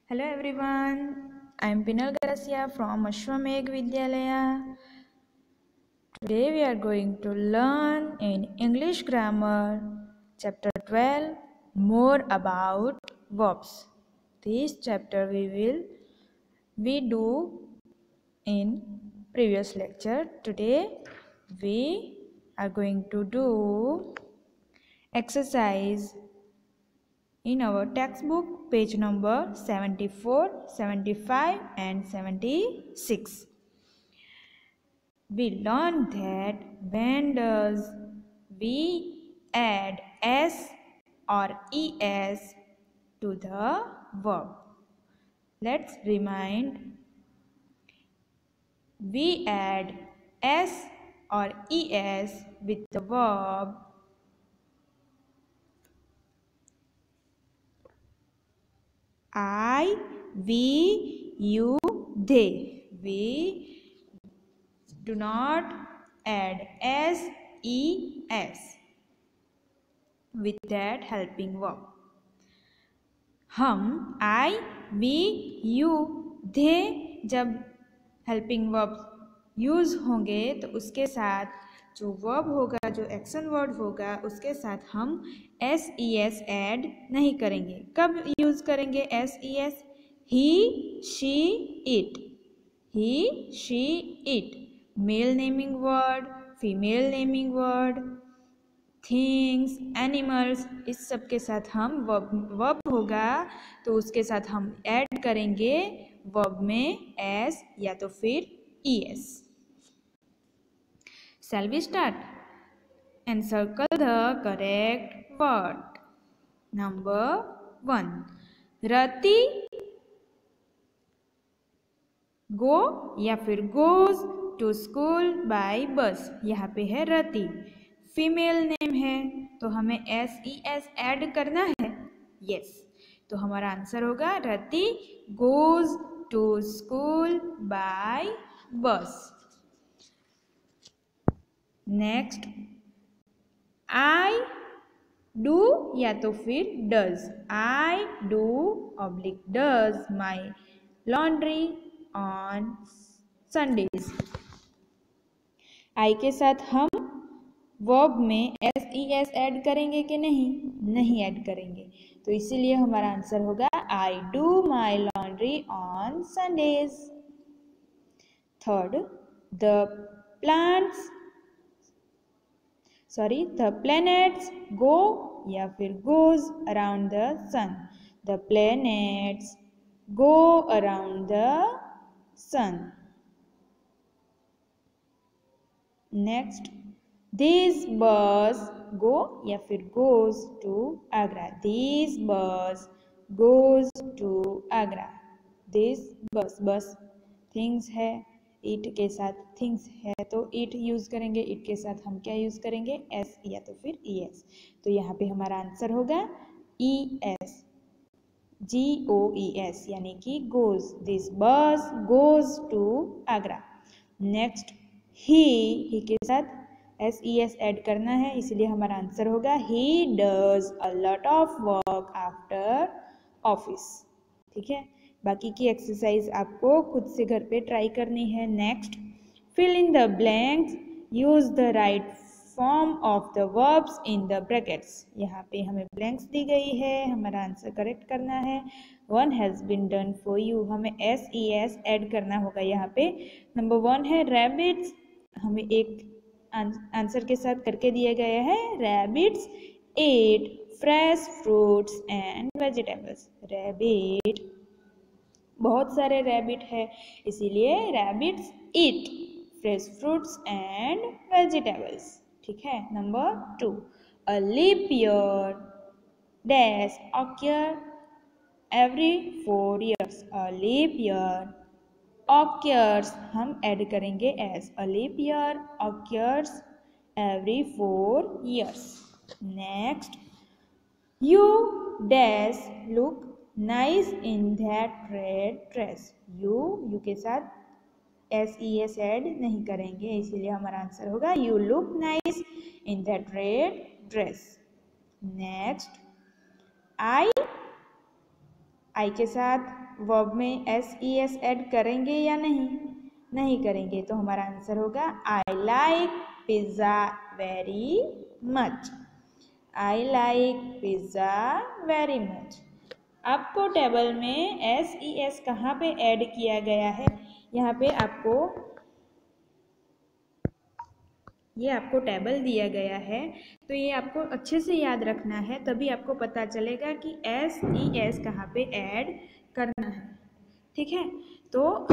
Hello everyone, I am Pinal Garasia from Ashwamegh Vidyalaya. Today we are going to learn in English Grammar Chapter 12 more about verbs. This chapter we do in previous lecture. Today we are going to do exercise in our textbook, page number 74, 75 and 76. We learned that when does we add s or es to the verb. Let's remind. We add s or es with the verb I, we, you, they. We do not add s, es with that helping verb. हम, I, we, you, they जब helping verb use होंगे तो उसके साथ जो verb होगा, जो action word होगा, उसके साथ हम एस ई एस ऐड नहीं करेंगे. कब यूज करेंगे S E S? He, she, it. He, she, it. Male naming word, female naming word, things, animals, इस सब के साथ हम वर्ब होगा तो उसके साथ हम ऐड करेंगे वर्ब में एस या तो फिर E S. Shall we start? And circle the correct word. Number 1. Rati go या फिर goes to school by bus. यहाँ पे है रति. फीमेल नेम है तो हमें एस ई एस ऐड करना है. यस. तो हमारा आंसर होगा Rati goes to school by bus. Next, I do या तो फिर does. I do oblique does my laundry on Sundays. I के साथ हम वर्ब में एस ई एस ऐड करेंगे कि नहीं? नहीं ऐड करेंगे. तो इसीलिए हमारा आंसर होगा I do my laundry on Sundays. Third, the planets go या फिर goes around the sun. The planets go around the sun. Next, this bus go या फिर goes to Agra. This bus goes to Agra. This bus things है, it के साथ things है तो it use करेंगे. इट के साथ हम क्या यूज करेंगे? एस या तो फिर ई एस. तो यहाँ पे हमारा आंसर होगा ई एस, जी ओ ई एस, यानी कि goes. This bus goes to Agra. Next, he के साथ एस ई एस ऐड करना है, इसलिए हमारा आंसर होगा he does a lot of work after office. ठीक है. बाकी की एक्सरसाइज आपको खुद से घर पे ट्राई करनी है. Next, fill in the blanks, use the right form of the verbs in the brackets. यहाँ पे हमें ब्लैंक्स दी गई है, हमारा आंसर करेक्ट करना है. One has been done for you, हमें एस ई एस ऐड करना होगा. यहाँ पे नंबर 1 है रैबिट्स, हमें एक आंसर के साथ करके दिया गया है. Rabbits ate fresh fruits and vegetables. Rabbit, बहुत सारे रैबिट है, इसीलिए rabbits eat fresh fruits and vegetables. ठीक है. Number 2, a leap year dash occur every 4 years. A leap year occurs हम ऐड करेंगे S. A leap year occurs every 4 years. Next, you dash look nice in that red dress. You के साथ S E S add नहीं करेंगे, इसीलिए हमारा answer होगा you look nice in that red dress. Next, I के साथ verb में SES ऐड करेंगे या नहीं करेंगे? तो हमारा आंसर होगा I like pizza very much. I like pizza very much. आपको टेबल में SES कहाँ पे ऐड किया गया है? यहाँ पे ये आपको टेबल दिया गया है, तो ये आपको अच्छे से याद रखना है, तभी आपको पता चलेगा कि SES कहाँ पे ऐड करना है। ठीक है, तो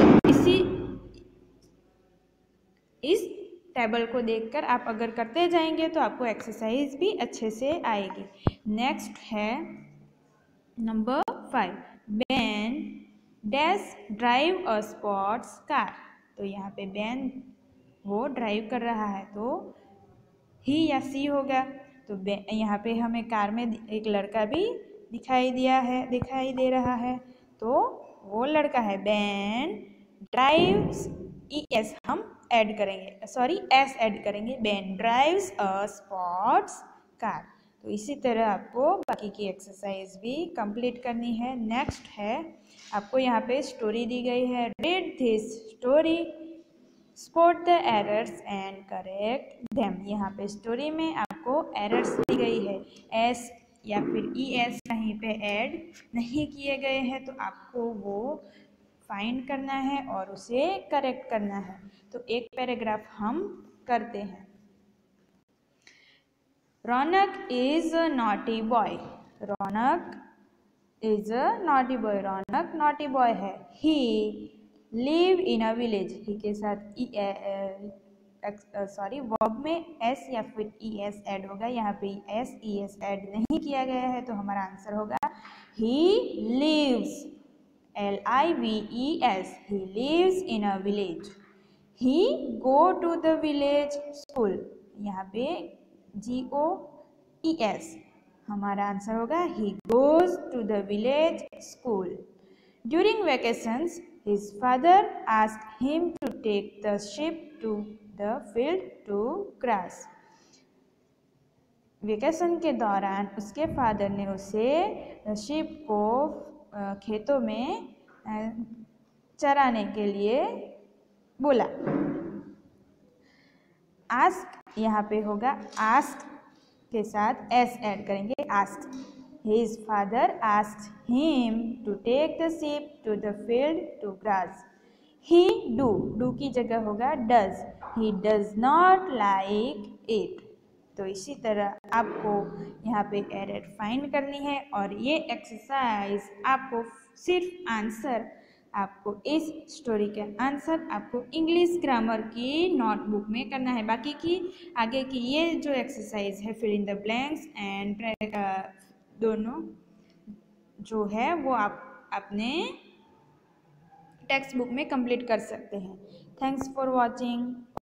इस टेबल को देखकर आप अगर करते जाएंगे तो आपको एक्सरसाइज भी अच्छे से आएगी। नेक्स्ट है number 5, Ben dash drive a sports car. तो यहाँ पे बेन वो ड्राइव कर रहा है, तो ही या सी होगा। तो यहाँ पे हमें कार में एक लड़का भी दिखाई दे रहा है, तो वो लड़का है। बेन ड्राइव्स, ES हम ऐड करेंगे, S ऐड करेंगे। Ben drives a sports car. तो इसी तरह आपको बाकी की एक्सरसाइज भी कंप्लीट करनी है। नेक्स्ट है, आपको यहाँ पे स्टोरी दी गई है। Read this story, spot the errors and correct them. यहाँ पे स्टोरी में आपको एरर्स दी गई है, S या फिर ES कहीं पे ऐड नहीं किए गए हैं, तो आपको वो फाइंड करना है और उसे करेक्ट करना है। तो एक पैराग्राफ हम करते हैं। Raunak is a naughty boy. Raunak is a naughty boy. Raunak naughty boy है। He live in a village. ही के साथ वर्ब में S या फिर ES ऐड होगा। यहाँ पे SES ऐड नहीं किया गया है, तो हमारा आंसर होगा he lives, LIVES। He lives in a village. He go to the village school. यहाँ पे GOES हमारा आंसर होगा he goes to the village school. During vacations his father asked him to take the sheep to the field to grass. Vacation के दौरान उसके father ने उसे sheep को खेतों में चराने के लिए बोला। आस्क यहाँ पे होगा, आस्क के साथ S ऐड करेंगे, ask. His father asked him to take the sheep to the field to grass. He do की जगह होगा does. He does not like it. तो इसी तरह आपको यहाँ पे एरर फाइंड करनी है, और ये एक्सरसाइज आपको सिर्फ आंसर, आपको इस स्टोरी के आंसर आपको इंग्लिश ग्रामर की नोटबुक में करना है। बाकी की आगे की ये जो एक्सरसाइज है, fill in the blanks and दोनों जो है वो आप अपने टेक्स्ट बुक में कंप्लीट कर सकते हैं। Thanks for watching.